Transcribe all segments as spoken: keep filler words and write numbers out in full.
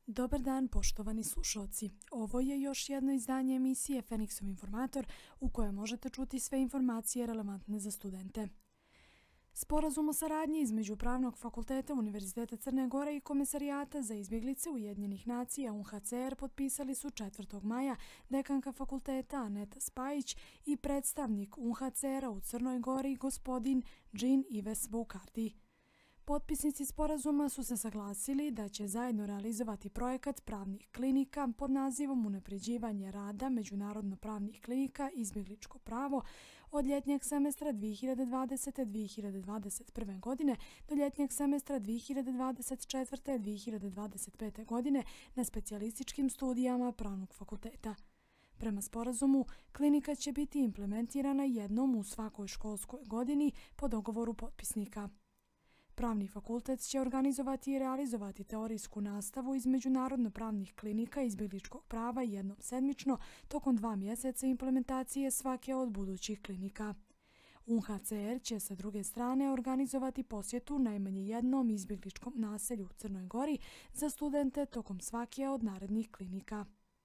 Dobar dan, poštovani slušalci. Ovo je još jedno izdanje emisije Feniksov informator u kojoj možete čuti sve informacije relevantne za studente. Sporazum o saradnji između Pravnog fakulteta Univerziteta Crne Gore i Komesarijata za izbjeglice Ujedinjenih nacija U N H C R potpisali su četvrtog maja dekanka fakulteta Aneta Spajić i predstavnik U N H C R-a u Crnoj Gori gospodin Jean Yves Boucardi. Potpisnici sporazuma su se saglasili da će zajedno realizovati projekat pravnih klinika pod nazivom Unapređivanje rada međunarodno pravnih klinika izbjegličko pravo od ljetnjeg semestra dvije hiljade dvadesete do dvije hiljade dvadeset prve. godine do ljetnjeg semestra dvije hiljade dvadeset četvrte do dvije hiljade dvadeset pete. godine na specijalističkim studijama Pravnog fakulteta. Prema sporazumu, klinika će biti implementirana jednom u svakoj školskoj godini po dogovoru potpisnika. Pravni fakultet će organizovati i realizovati teorijsku nastavu iz međunarodno pravnih klinika izbjegličkog prava jednom sedmično tokom dva mjeseca implementacije svake od budućih klinika. U N H C R će sa druge strane organizovati posjetu najmanje jednom izbjegličkom naselju u Crnoj Gori za studente tokom svake od narednih klinika.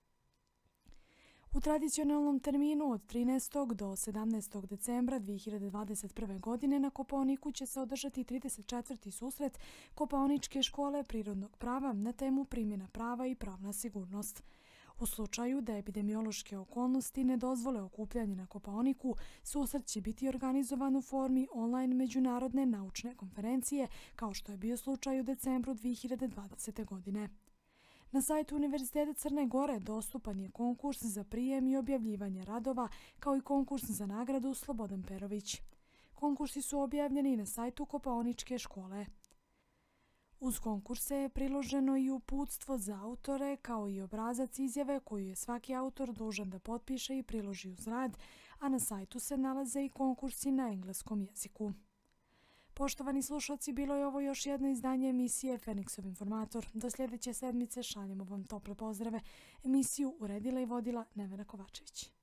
U tradicionalnom terminu od trinaestog do sedamnaestog decembra dvije hiljade dvadeset prve. godine na Kopaoniku će se održati trideset četvrti susret Kopaoničke škole prirodnog prava na temu primjena prava i pravna sigurnost. U slučaju da epidemiološke okolnosti ne dozvole okupljanje na Kopaoniku, susret će biti organizovan u formi online međunarodne naučne konferencije, kao što je bio slučaj u decembru dvije hiljade dvadesete. godine. Na sajtu Univerziteta Crne Gore dostupan je konkurs za prijem i objavljivanje radova, kao i konkurs za nagradu Slobodan Perović. Konkursi su objavljeni na sajtu Kopaoničke škole. Uz konkurse je priloženo i uputstvo za autore, kao i obrazac izjave koju je svaki autor dužan da potpiše i priloži uz rad, a na sajtu se nalaze i konkursi na engleskom jeziku. Poštovani slušalci, bilo je ovo još jedno izdanje emisije Feniksov informator. Do sljedeće sedmice šaljemo vam tople pozdrave. Emisiju uredila i vodila Nevena Kovačević.